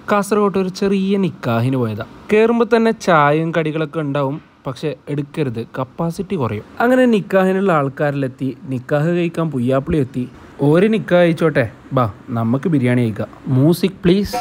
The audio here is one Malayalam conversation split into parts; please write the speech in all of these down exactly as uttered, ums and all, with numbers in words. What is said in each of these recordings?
കാസർഗോഡ് ഒരു ചെറിയ നിക്കാഹിന് പോയതാണ്. കയറുമ്പോൾ തന്നെ ചായയും കടികളൊക്കെ ഉണ്ടാവും, പക്ഷെ എടുക്കരുത്, കപ്പാസിറ്റി കുറയും. അങ്ങനെ നിക്കാഹിനുള്ള ആൾക്കാരിലെത്തി. നിക്കാഹ് കഴിക്കാൻ പുയ്യാപ്പിളി എത്തി. ഒരു നിക്കാഹ് കഴിച്ചോട്ടെ, ബാ നമുക്ക് ബിരിയാണി കഴിക്കാം. Music please.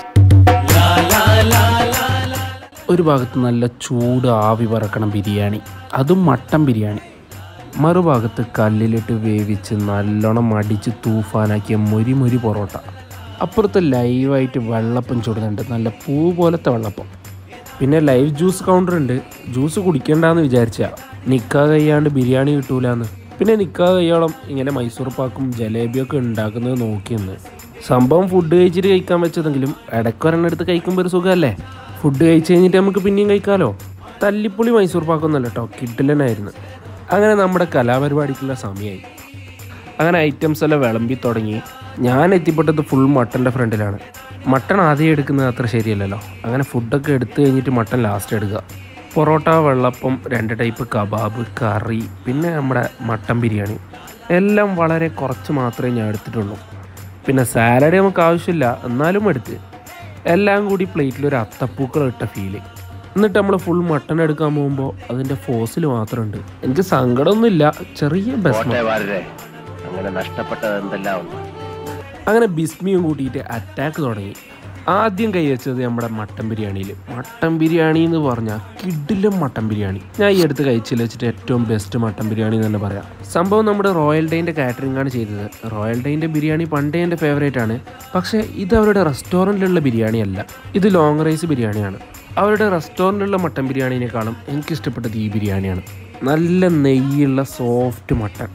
ഒരു ഭാഗത്ത് നല്ല ചൂട് ആവി പറക്കണം ബിരിയാണി, അതും മട്ടൻ ബിരിയാണി. മറുഭാഗത്ത് കല്ലിലിട്ട് വേവിച്ച് നല്ലോണം അടിച്ച് തൂഫാനാക്കിയ മൊരി മൊരി പൊറോട്ട. അപ്പുറത്ത് ലൈവായിട്ട് വെള്ളപ്പം ചുടുന്നുണ്ട്, നല്ല പൂ പോലത്തെ വെള്ളപ്പം. പിന്നെ ലൈവ് ജ്യൂസ് കൗണ്ടർ ഉണ്ട്. ജ്യൂസ് കുടിക്കണ്ടെന്ന് വിചാരിച്ചാൽ നിക്കാഹ് കഴിയാണ്ട് ബിരിയാണി കിട്ടൂലെന്ന്. പിന്നെ നിക്കാഹ് കഴിയോളം ഇങ്ങനെ മൈസൂർ പാക്കും ജലേബിയൊക്കെ ഉണ്ടാക്കുന്നത് നോക്കിയെന്ന്. സംഭവം ഫുഡ് കഴിച്ചിട്ട് കഴിക്കാൻ വെച്ചതെങ്കിലും ഇടയ്ക്കൊരെണ്ണം എടുത്ത് കഴിക്കുമ്പോൾ ഒരു സുഖമല്ലേ. ഫുഡ് കഴിച്ച് കഴിഞ്ഞിട്ട് നമുക്ക് പിന്നെയും കഴിക്കാമല്ലോ. തല്ലിപ്പൊളി മൈസൂർ പാക്കൊന്നുമല്ല കേട്ടോ, കിഡിലനായിരുന്നു. അങ്ങനെ നമ്മുടെ കലാപരിപാടിക്കുള്ള സമയമായി. അങ്ങനെ ഐറ്റംസ് എല്ലാം വിളമ്പി തുടങ്ങി. ഞാൻ എത്തിപ്പെട്ടത് ഫുൾ മട്ടൻ്റെ ഫ്രണ്ടിലാണ്. മട്ടൺ ആദ്യം എടുക്കുന്നത് അത്ര ശരിയല്ലല്ലോ. അങ്ങനെ ഫുഡൊക്കെ എടുത്തു കഴിഞ്ഞിട്ട് മട്ടൺ ലാസ്റ്റ് എടുക്കുക. പൊറോട്ട, വെള്ളപ്പം, രണ്ട് ടൈപ്പ് കബാബ്, കറി, പിന്നെ നമ്മുടെ മട്ടൻ ബിരിയാണി എല്ലാം വളരെ കുറച്ച് മാത്രമേ ഞാൻ എടുത്തിട്ടുള്ളൂ. പിന്നെ സാലഡ് നമുക്ക് ആവശ്യമില്ല, എന്നാലും എടുത്ത്. എല്ലാം കൂടി പ്ലേറ്റിലൊരു അത്തപ്പൂക്കൾ ഇട്ട ഫീല്. എന്നിട്ട് നമ്മൾ ഫുൾ മട്ടൺ എടുക്കാൻ പോകുമ്പോൾ അതിൻ്റെ ഫോസിൽ മാത്രമുണ്ട്. എനിക്ക് സങ്കടമൊന്നുമില്ല, ചെറിയ ബസ്. അങ്ങനെ നഷ്ടപ്പെട്ടത് എന്തെല്ലാം. അങ്ങനെ ബിസ്മിയും കൂട്ടിയിട്ട് അറ്റാക്ക് തുടങ്ങി. ആദ്യം കൈവച്ചത് നമ്മുടെ മട്ടൻ ബിരിയാണിയിൽ. മട്ടൻ ബിരിയാണി എന്ന് പറഞ്ഞാൽ കിഡിലും മട്ടൻ ബിരിയാണി. ഞാൻ ഈ അടുത്ത് കഴിച്ചില്ല വെച്ചിട്ട് ഏറ്റവും ബെസ്റ്റ് മട്ടൻ ബിരിയാണി എന്ന് തന്നെ പറയാം. സംഭവം നമ്മുടെ റോയൽ ഡേൻ്റെ കാറ്ററിംഗ് ആണ് ചെയ്തത്. റോയൽ ഡേൻ്റെ ബിരിയാണി പണ്ടേ എൻ്റെ ഫേവറേറ്റ് ആണ്. പക്ഷേ ഇത് അവരുടെ റെസ്റ്റോറൻറ്റിലുള്ള ബിരിയാണി അല്ല, ഇത് ലോങ് റൈസ് ബിരിയാണിയാണ്. അവരുടെ റെസ്റ്റോറൻറ്റിലുള്ള മട്ടൻ ബിരിയാണീനേക്കാളും എനിക്കിഷ്ടപ്പെട്ടത് ഈ ബിരിയാണിയാണ്. നല്ല നെയ്യുള്ള സോഫ്റ്റ് മട്ടൺ.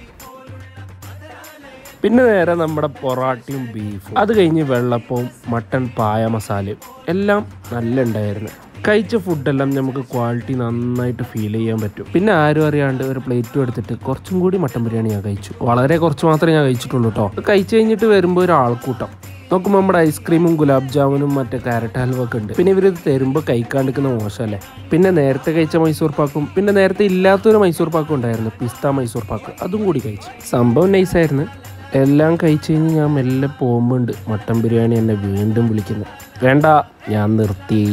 പിന്നെ നേരെ നമ്മുടെ പൊറാട്ടയും ബീഫും, അത് കഴിഞ്ഞ് വെള്ളപ്പവും മട്ടൺ പായ മസാലയും എല്ലാം നല്ല ഉണ്ടായിരുന്നു. കഴിച്ച ഫുഡെല്ലാം നമുക്ക് ക്വാളിറ്റി നന്നായിട്ട് ഫീൽ ചെയ്യാൻ പറ്റും. പിന്നെ ആരും അറിയാണ്ട് ഒരു പ്ലേറ്റും എടുത്തിട്ട് കുറച്ചും കൂടി മട്ടൻ ബിരിയാണി ഞാൻ കഴിച്ചു. വളരെ കുറച്ച് മാത്രമേ ഞാൻ കഴിച്ചിട്ടുള്ളൂ കേട്ടോ. കഴിച്ച് കഴിഞ്ഞിട്ട് വരുമ്പോൾ ഒരു ആൾക്കൂട്ടം നോക്കുമ്പോൾ നമ്മുടെ ഐസ്ക്രീമും ഗുലാബ് ജാമുനും മറ്റേ കാരറ്റ് ഹൽവ ഒക്കെ ഉണ്ട്. പിന്നെ ഇവർ തരുമ്പോൾ കഴിക്കാണ്ടിരിക്കുന്ന മോശമല്ലേ. പിന്നെ നേരത്തെ കഴിച്ച മൈസൂർ പാക്കും, പിന്നെ നേരത്തെ ഇല്ലാത്തൊരു മൈസൂർ പാക്കും ഉണ്ടായിരുന്നു, പിസ്ത മൈസൂർ പാക്ക്, അതും കൂടി കഴിച്ചു. സംഭവം നൈസായിരുന്നു. എല്ലാം കഴിച്ച് കഴിഞ്ഞ് ഞാൻ മെല്ലെ പോകുമ്പോണ്ട് മട്ടൻ ബിരിയാണി എന്നെ വീണ്ടും വിളിക്കുന്നത്. വേണ്ട, ഞാൻ നിർത്തി.